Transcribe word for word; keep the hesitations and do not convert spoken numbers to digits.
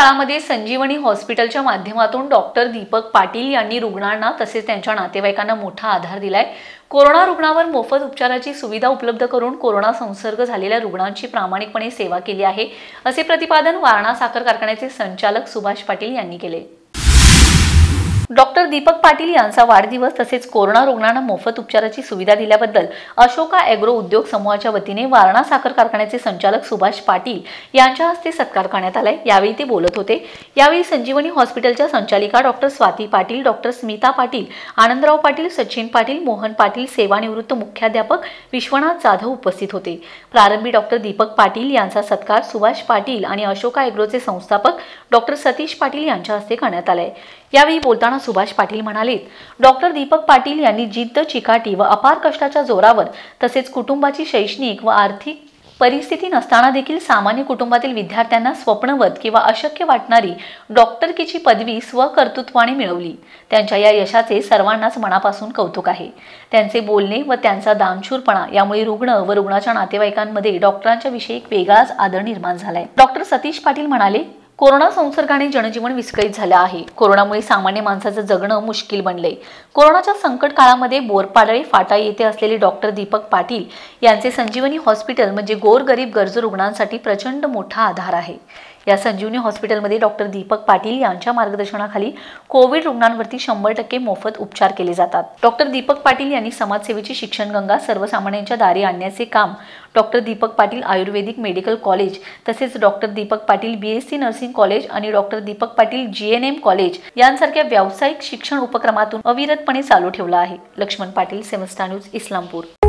काळामध्ये संजीवनी हॉस्पिटलच्या माध्यमातून डॉक्टर दीपक पाटील यांनी रुग्णांना तसेच त्यांच्या नातेवाईकांना मोठा आधार दिलाय। कोरोना रुग्णांवर मोफत उपचाराची सुविधा उपलब्ध करून कोरोना संसर्ग झालेल्या रुग्णांची प्रामाणिकपणे सेवा केली आहे, असे प्रतिपादन वारणा साखर कारखान्याचे संचालक सुभाष पाटील यांनी केले। डॉक्टर दीपक पाटील यांचा वाढदिवस तसेच कोरोना रुग्णांना मोफत उपचाराची सुविधा दिल्याबद्दल अशोका एग्रो उद्योग समूहाच्या वतीने वारणा साखर कारखान्याचे संचालक सुभाष पाटील यांच्या हस्ते सत्कार करण्यात आलाय। यावेळी ते बोलत होते। यावेळी संजीवनी हॉस्पिटलच्या संचालिका डॉक्टर स्वाती पाटील, डॉक्टर स्मिता पाटील, आनंदराव पाटील, सचिन पाटील, मोहन पाटील, सेवानिवृत्त मुख्याध्यापक विश्वनाथ जाधव उपस्थित होते। प्रारंभी डॉक्टर दीपक पाटील यांचा सत्कार सुभाष पाटील आणि अशोका एग्रोचे संस्थापक डॉक्टर सतीश पाटील यांच्या हस्ते करण्यात आलाय। यावेळी बोलताना सुभाष पाटील म्हणाले, डॉक्टर दीपक पाटील यांनी जिद्द, चिकाटी व अपार कष्टाच्या जोरावर तसेच कुटुंबाची शैक्षणिक व आर्थिक परिस्थिती नसताना देखील सामान्य कुटुंबातील विद्यार्थ्यांना स्वप्नवत किंवा अशक्य वाटणारी डॉक्टरकीची पदवी स्वकर्तृत्वाने मिळवली। त्यांच्या या यशाचे सर्वांनाच मनापासून कौतुक आहे। त्यांचे बोलणे व त्यांचा दानशूरपणा यामुळे रुग्ण व रुग्णाच्या नातेवाईकांमध्ये डॉक्टरांच्या विषयी एक वेगळाच आदर निर्माण झालाय। डॉक्टर सतीश पाटील म्हणाले, कोरोना संसर्गाने जनजीवन विस्कळीत झाले आहे। कोरोनामुळे सामान्य माणसाचं जगणं मुश्किल बनले। कोरोनाच्या संकट काळामध्ये बोरपाडळे फाटा येथे असलेले डॉक्टर दीपक पाटील यांचे संजीवनी हॉस्पिटल म्हणजे गोरगरीब गरजू रुग्णांसाठी प्रचंड मोठा आधार आहे। या संजीवनी हॉस्पिटलमध्ये डॉक्टर दीपक पाटील यांच्या मार्गदर्शनाखाली कोविड रुग्णांवरती शंभर टक्के मोफत उपचार केले जातात। डॉक्टर दीपक पाटील यांनी समाजसेवेची शिक्षण गंगा सर्वसामान्यांच्या दारी आणण्याचे काम doctor Deepak Patil ayurvedic medical college तसेच doctor Deepak Patil BSc nursing college आणि doctor Deepak Patil GNM college यांसारख्या व्यावसायिक शिक्षण उपक्रमातून अविरतपणे चालू ठेवला आहे। लक्ष्मण पाटील, सेमस्टा न्यूज, इस्लामपूर।